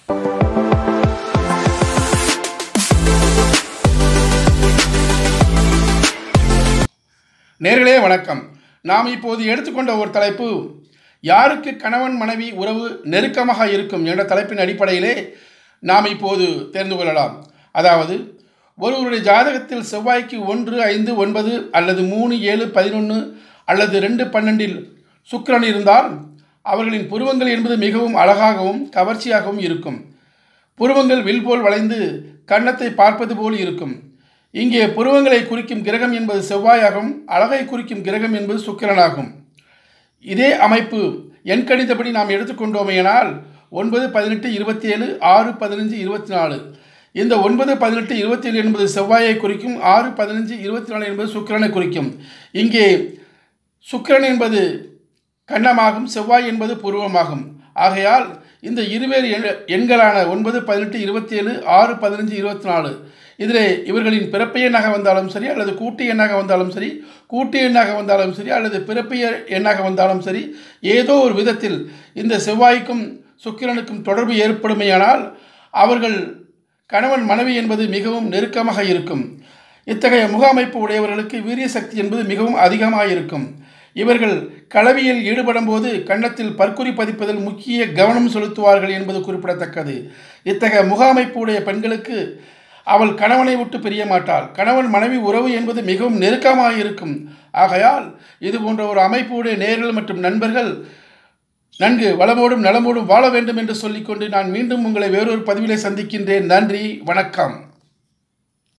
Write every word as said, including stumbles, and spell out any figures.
நேர்களே வணக்கம். நாம் இப்போது எடுத்துக்கொண்ட ஒரு தலைப்பு, யாருக்கு கணவன் மனைவி உறவு நெருக்கமாக இருக்கும் என்ற தலைப்பின் அடிப்படையிலே நாம் இப்போது தெரிந்து கொள்ளலாம். அதாவது, ஒருவருடைய ஜாதகத்தில் செவ்வாய்க்கு ஒன்று ஐந்து ஒன்பது அல்லது மூணு ஏழு பதினொன்று அல்லது ரெண்டு பன்னெண்டில் சுக்கிரன் இருந்தால் அவர்களின் புருவங்கள் என்பது மிகவும் அழகாகவும் கவர்ச்சியாகவும் இருக்கும். புருவங்கள் வில் போல் வளைந்து கன்னத்தை பார்ப்பது போல் இருக்கும். இங்கே புருவங்களை குறிக்கும் கிரகம் என்பது செவ்வாயாகும், அழகை குறிக்கும் கிரகம் என்பது சுக்கிரனாகும். இதே அமைப்பு எண்கணிதப்படி நாம் எடுத்துக்கொண்டோமேனால் ஒன்பது பதினெட்டு இருபத்தி ஏழு ஆறு பதினஞ்சு இருபத்தி நாலு இந்த ஒன்பது பதினெட்டு இருபத்தி ஏழு என்பது செவ்வாயை குறிக்கும், ஆறு பதினஞ்சு இருபத்தி நாலு என்பது சுக்கிரனை குறிக்கும். இங்கே சுக்கிரன் என்பது கன்னமாகும், செவ்வாய் என்பது புருவமாகும். ஆகையால் இந்த இருவேறு எண்களான ஒன்பது பதினெட்டு இருபத்தி ஏழு ஆறு பதினஞ்சு இருபத்தி நாலு இதிலே இவர்களின் பிறப்பு எண்ணாக வந்தாலும் சரி அல்லது கூட்டு எண்ணாக வந்தாலும் சரி கூட்டு எண்ணாக வந்தாலும் சரி அல்லது பிறப்பு எண்ணாக வந்தாலும் சரி, ஏதோ ஒரு விதத்தில் இந்த செவ்வாய்க்கும் சுக்கிரனுக்கும் தொடர்பு ஏற்படுமையானால் அவர்கள் கணவன் மனைவி என்பது மிகவும் நெருக்கமாக இருக்கும். இத்தகைய முக அமைப்பு உடையவர்களுக்கு வீரிய சக்தி என்பது மிகவும் அதிகமாக இருக்கும். இவர்கள் கலவியில் ஈடுபடும் போது கன்னத்தில் பற்குறி பதிப்பதில் முக்கிய கவனம் செலுத்துவார்கள் என்பது குறிப்பிடத்தக்கது. இத்தகைய முக அமைப்பு உடைய பெண்களுக்கு அவள் கணவனை விட்டு பிரிய மாட்டாள். கணவன் மனைவி உறவு என்பது மிகவும் நெருக்கமாக இருக்கும். ஆகையால் இது போன்ற ஒரு அமைப்புடைய நேயர்கள் மற்றும் நண்பர்கள் நன்கு வளமோடும் நலமோடும் வாழ வேண்டும் என்று சொல்லிக்கொண்டு நான் மீண்டும் உங்களை வேறொரு பதிவிலே சந்திக்கின்றேன். நன்றி, வணக்கம்.